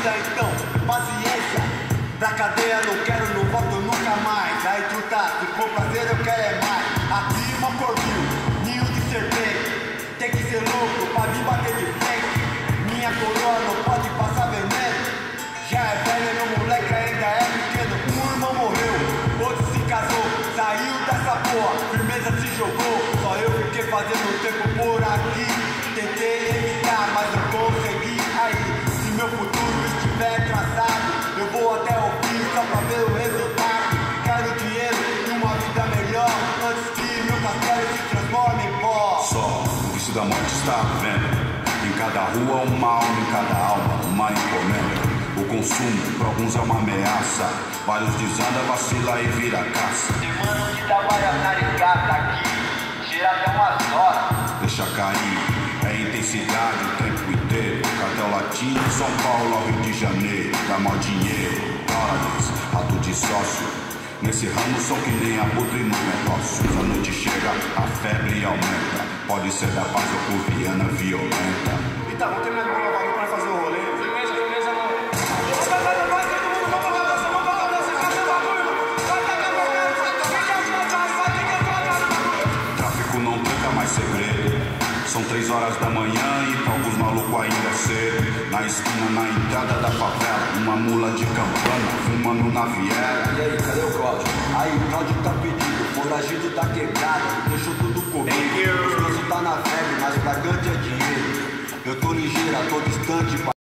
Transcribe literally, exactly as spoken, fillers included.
vida, então, paciência. Da cadeia não quero, não volto nunca mais. Aí tu tá, se for prazer eu quero é mais. Aqui Mocorvil, ninho de serpente. Tem que ser louco pra vir bater de frente. Minha coroa não pode passar veneno. Já é velho, meu moleque ainda é pequeno. Um irmão morreu, outro se casou. Saiu dessa porra, firmeza se jogou. Só eu fiquei fazendo tempo por aqui. Tentei evitar, mas não consegui. Aí, se meu futuro estiver traçado, eu vou até o fim só pra ver o resultado. Quero dinheiro e uma vida melhor, antes que meu castelo se transforme em pó. Só o vício da morte está à venda. Em cada rua um mal, em cada alma uma encomenda. O consumo para alguns é uma ameaça. Vários desanda, vacila e vira caça. Tem mano que trabalha caricata aqui, tira até umas horas. Deixa cair, é intensidade o tempo inteiro. Cartel latino, São Paulo, Rio de Janeiro. Dá mal dinheiro, dólares, rato de sócio. Nesse ramo são que nem abutre no negócio. A noite chega, a febre aumenta. Pode ser da paz ou por viana violenta. E tá, vamos terminar de bolar o bagulho pra fazer o rolê. Firmeza, firmeza, mano. Vai, vai, vai, vai, todo mundo, vamos pra dança, vamos pra dança, cadê o bagulho? Vai, vai, vai, vai, vai, vai, quem quer atrás, vai, quem quer atrás do bagulho? Tráfico não tranca mais segredo. São três horas da manhã e pra alguns malucos ainda é cedo. Na esquina, na entrada da favela, uma mula de campana fumando na viela. E aí, cadê o Cláudio? Aí, o Cláudio tá pedindo, foragido da quebrada, deixou tudo comigo. Os dois tá na febre, mas o fragante é dinheiro. Eu tô ligeira, tô distante.